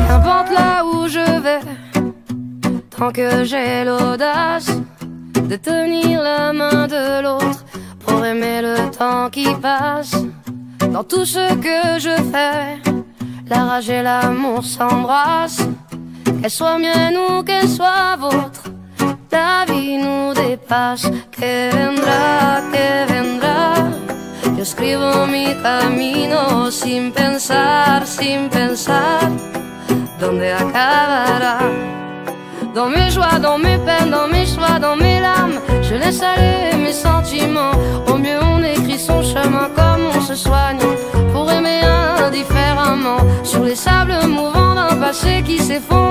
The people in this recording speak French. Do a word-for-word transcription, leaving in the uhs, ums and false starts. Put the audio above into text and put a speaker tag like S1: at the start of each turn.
S1: Qu'importe là où je vais, tant que j'ai l'audace de tenir la main de l'autre pour aimer le temps qui passe. Dans tout ce que je fais, la rage et l'amour s'embrassent. Qu'elle soit mienne ou qu'elle soit vôtre, la vie nous dépasse. Que vendrá, que vendrá. Yo escribo mi camino sin pensar, sin pensar dónde acabará. Dans mes joies, dans mes peines, dans mes choix, dans mes larmes, je laisse aller mes sentiments. Au mieux on écrit son chemin comme on se soigne, pour aimer indifféremment. Sur les sables mouvants d'un passé qui s'effondre,